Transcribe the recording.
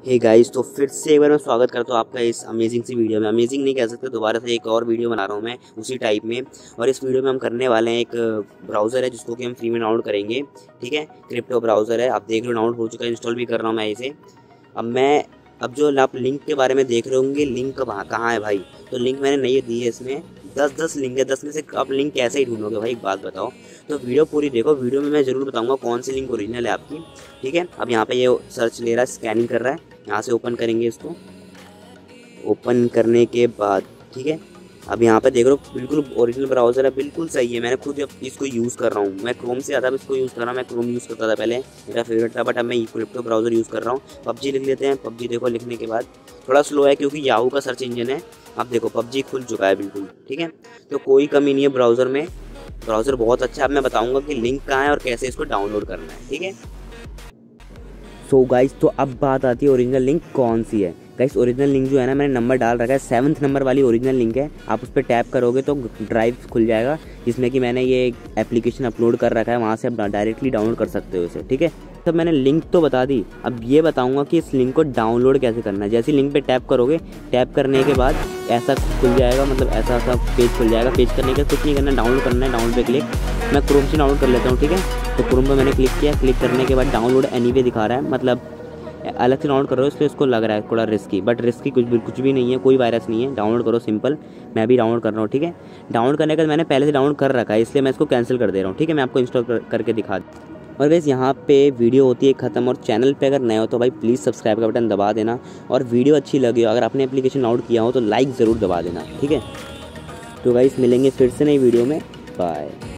Hey guys, तो फिर से एक बार मैं स्वागत करता हूँ आपका इस अमेजिंग सी वीडियो में। अमेजिंग नहीं कह सकते, दोबारा से एक और वीडियो बना रहा हूँ मैं उसी टाइप में। और इस वीडियो में हम करने वाले हैं, एक ब्राउज़र है जिसको कि हम फ्री में डाउनलोड करेंगे। ठीक है, क्रिप्टो ब्राउज़र है, आप देख लो डाउनलोड हो चुका है, इंस्टॉल भी कर रहा हूँ मैं इसे। अब जो आप लिंक के बारे में देख रहे होंगे, लिंक कहाँ है भाई, तो लिंक मैंने नहीं दी है इसमें। 10 लिंक है, 10 में से आप लिंक कैसे ही ढूंढोगे भाई, एक बात बताओ। तो वीडियो पूरी देखो, वीडियो में मैं ज़रूर बताऊंगा कौन सी लिंक ओरिजिनल है आपकी। ठीक है, अब यहाँ पे ये सर्च ले रहा है, स्कैनिंग कर रहा है। यहाँ से ओपन करेंगे इसको। ओपन करने के बाद ठीक है, अब यहाँ पे देख रहे हो बिल्कुल ओरिजिनल ब्राउज़र है, बिल्कुल सही है। मैंने खुद इसको यूज़ कर रहा हूँ, मैं क्रोम से ज़्यादा इसको यूज़ कर रहा हूँ। मैं क्रोम यूज़ करता था पहले, मेरा फेवरेट था, बट अब मैं क्रिप्टो ब्राउज़र यूज़ कर रहा हूँ। पबजी लिख लेते हैं। पबजी देखो, लिखने के बाद थोड़ा स्लो है क्योंकि याहू का सर्च इंजन है। अब देखो पबजी खुल चुका है बिल्कुल। ठीक है, तो कोई कमी नहीं है ब्राउज़र में, ब्राउज़र बहुत अच्छा है। अब मैं बताऊँगा कि लिंक कहाँ है और कैसे इसको डाउनलोड करना है। ठीक है, सो गाइस, तो अब बात आती है ओरिजिनल लिंक कौन सी है। गाइस, ओरिजिनल लिंक जो है ना, मैंने नंबर डाल रखा है, 7th नंबर वाली ओरिजिनल लिंक है। आप उस पर टैप करोगे तो ड्राइव खुल जाएगा, जिसमें कि मैंने ये एप्लीकेशन अपलोड कर रखा है। वहाँ से आप डायरेक्टली डाउनलोड कर सकते हो इसे। ठीक है, तब मैंने लिंक तो बता दी, अब ये बताऊंगा कि इस लिंक को डाउनलोड कैसे करना है। जैसे लिंक पे टैप करोगे, टैप करने के बाद ऐसा खुल जाएगा, मतलब ऐसा पेज खुल जाएगा। पेज करने का कुछ नहीं करना, डाउनलोड करना है। डाउनलोड पे क्लिक, मैं क्रोम से डाउनलोड कर लेता हूँ। ठीक है, तो क्रोम पे मैंने क्लिक किया। क्लिक करने के बाद डाउनलोड एनीवे दिखा रहा है, मतलब अलग से डाउनलोड कर रहे हो, इसलिए इसको लग रहा है थोड़ा रिस्की, बट रिस्की कुछ भी नहीं है, कोई वायरस नहीं है। डाउनलोड करो सिंपल, मैं भी डाउनलोड कर रहा हूँ। ठीक है, डाउनलोड करने के बाद मैंने पहले से डाउनलोड कर रखा है, इसलिए मैं इसको कैंसिल कर दे रहा हूँ। ठीक है, मैं आपको इंस्टॉल करके दिखा दूँ। और वैसे यहाँ पे वीडियो होती है ख़त्म। और चैनल पे अगर नए हो तो भाई प्लीज़ सब्सक्राइब का बटन दबा देना। और वीडियो अच्छी लगी हो, अगर आपने एप्लीकेशन डाउनलोड किया हो तो लाइक ज़रूर दबा देना। ठीक है, तो गाइस मिलेंगे फिर से नई वीडियो में। बाय।